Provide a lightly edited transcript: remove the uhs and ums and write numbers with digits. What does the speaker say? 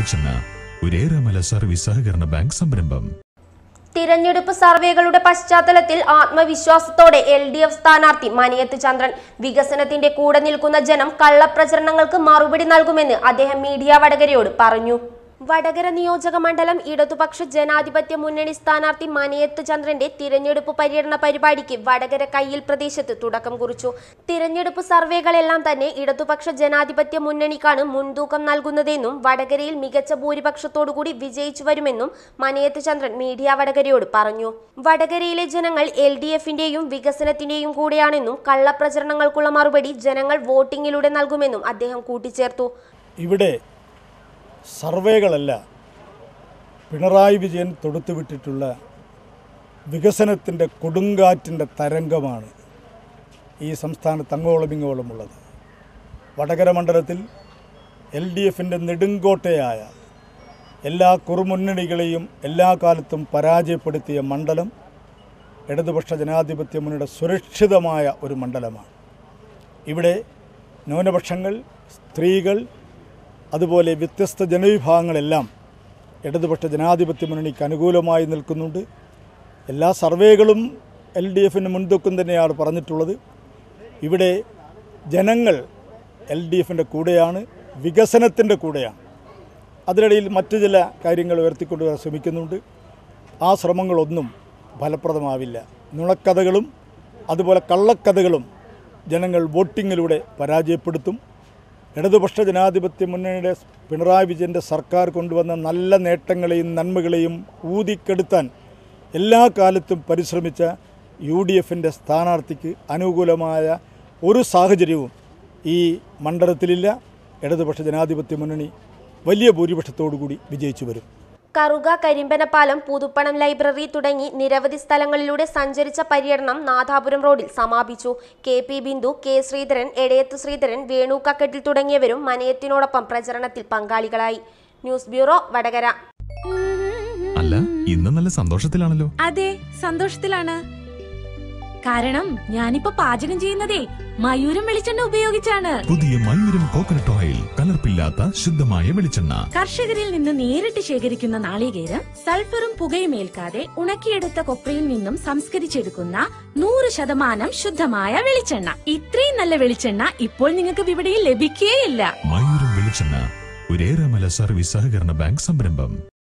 വെളിച്ചെണ്ണ ഒരേറെമല സർവീസ് സഹകരണ ബാങ്ക് സംരംഭം. തിരഞ്ഞെടുപ്പ് സർവേകളുടെ പശ്ചാത്തലത്തിൽ ആത്മവിശ്വാസത്തോടെ LDF സ്ഥാനാർത്ഥി മനയത്ത് ചന്ദ്രൻ വികസനത്തിന്റെ കൂടെ നിൽക്കുന്ന ജനം കള്ളപ്രചരണങ്ങൾക്ക് മറുപടി നൽകുമെന്ന് അദ്ദേഹം മീഡിയ വടകരയോട് പറഞ്ഞു. വടകര നിയോജക മണ്ഡലം ഇടതുപക്ഷ ജനാധിപത്യ മുന്നണി സ്ഥാനാർത്ഥി മനയത്ത് ചന്ദ്രന്റെ തിരഞ്ഞെടുപ്പ് പര്യടന പരിപാടിക്ക് വടകര കയ്യിൽ പ്രദേശത്ത് തുടക്കം കുറിച്ചു. തിരഞ്ഞെടുപ്പ് സർവേകളെല്ലാം തന്നെ ഇടതുപക്ഷ ജനാധിപത്യ മുന്നണിക്കാണ് മുൻതൂക്കം നൽകുന്നതെന്നും വടകരയിൽ മികച്ച ഭൂരിപക്ഷത്തോടുകൂടി വിജയിച്ചു വരുമെന്നും മനയത്ത് ചന്ദ്രൻ മീഡിയ വടകരയോട് പറഞ്ഞു. വടകരയിലെ ജനങ്ങൾ LDFന്റെയും വികസനത്തിന്റെയും കൂടെയാണെന്നും കള്ളപ്രചരണങ്ങൾക്കുള്ള മറുപടി ജനങ്ങൾ വോട്ടിങ്ങിലൂടെ നൽകുമെന്നും അദ്ദേഹം കൂട്ടിച്ചേർത്തു. ഇവിടെ സർവേകളല്ല, പിണറായി വിജയൻ തൊടുത്തുവിട്ടിട്ടുള്ള വികസനത്തിൻ്റെ കൊടുങ്കാറ്റിൻ്റെ തരംഗമാണ് ഈ സംസ്ഥാനത്ത് അങ്ങോളമിങ്ങോളമുള്ളത്. വടകര മണ്ഡലത്തിൽ LDFന്റെ നെടുങ്കോട്ടയായ എല്ലാ കുറുമുന്നണികളെയും എല്ലാ കാലത്തും പരാജയപ്പെടുത്തിയ മണ്ഡലം ഇടതുപക്ഷ ജനാധിപത്യ മുന്നണിയുടെ സുരക്ഷിതമായ ഒരു മണ്ഡലമാണ്. ഇവിടെ ന്യൂനപക്ഷങ്ങൾ, സ്ത്രീകൾ, അതുപോലെ വ്യത്യസ്ത ജനവിഭാഗങ്ങളെല്ലാം ഇടതുപക്ഷ ജനാധിപത്യ മുന്നണിക്ക് അനുകൂലമായി നിൽക്കുന്നുണ്ട്. എല്ലാ സർവേകളും LDFന് മുൻതൂക്കം തന്നെയാണ് പറഞ്ഞിട്ടുള്ളത്. ഇവിടെ ജനങ്ങൾ LDFന്റെ കൂടെയാണ്, വികസനത്തിൻ്റെ കൂടെയാണ്. അതിനിടയിൽ മറ്റു ചില കാര്യങ്ങൾ ഉയർത്തിക്കൊണ്ടുവരാൻ ശ്രമിക്കുന്നുണ്ട്. ആ ശ്രമങ്ങളൊന്നും ഫലപ്രദമാവില്ല. നുണക്കഥകളും അതുപോലെ കള്ളക്കഥകളും ജനങ്ങൾ വോട്ടിങ്ങിലൂടെ പരാജയപ്പെടുത്തും. ഇടതുപക്ഷ ജനാധിപത്യ മുന്നണിയുടെ പിണറായി വിജയൻ്റെ സർക്കാർ കൊണ്ടുവന്ന നല്ല നേട്ടങ്ങളെയും നന്മകളെയും ഊതിക്കെടുത്താൻ എല്ലാ കാലത്തും പരിശ്രമിച്ച UDFന്റെ സ്ഥാനാർത്ഥിക്ക് അനുകൂലമായ ഒരു സാഹചര്യവും ഈ മണ്ഡലത്തിലില്ല. ഇടതുപക്ഷ ജനാധിപത്യ മുന്നണി വലിയ ഭൂരിപക്ഷത്തോടുകൂടി വിജയിച്ചു വരും. കറുക, കരിമ്പനപ്പാലം, പുതുപ്പണം ലൈബ്രറി തുടങ്ങി നിരവധി സ്ഥലങ്ങളിലൂടെ സഞ്ചരിച്ച പര്യടനം നാദാപുരം റോഡിൽ സമാപിച്ചു. KP ബിന്ദു, K ശ്രീധരൻ, എടയത്ത് ശ്രീധരൻ, വേണു കക്കട്ടിൽ തുടങ്ങിയവരും മനയത്തിനോടൊപ്പം പ്രചരണത്തിൽ പങ്കാളികളായി. News bureau, Vadakara. അല്ല, ഇന്ന് നല്ല സന്തോഷത്തിലാണല്ലോ? അതെ, സന്തോഷത്തിലാണ്. കാരണം ഞാനിപ്പോ പാചകം ചെയ്യുന്നതേ മയൂരം വെളിച്ചെണ്ണ ഉപയോഗിച്ചാണ്. പുതിയ മയൂരം കോക്കനട്ട് ഓയിൽ, കലർപ്പില്ലാത്ത ശുദ്ധമായ വെളിച്ചെണ്ണ. കർഷകരിൽ നിന്ന് നേരിട്ട് ശേഖരിക്കുന്ന നാളികേരം സൾഫറും പുകയും ഏൽക്കാതെ ഉണക്കിയെടുത്ത കൊപ്രയിൽ നിന്നും സംസ്കരിച്ചെടുക്കുന്ന 100% ശുദ്ധമായ വെളിച്ചെണ്ണ. ഇത്രയും നല്ല വെളിച്ചെണ്ണ ഇപ്പോൾ നിങ്ങൾക്ക് വിപണിയിൽ ലഭിക്കുകയില്ല. മയൂരം വെളിച്ചെണ്ണ ഒരേറെമല സർവീസ് സഹകരണ ബാങ്ക് സംരംഭം.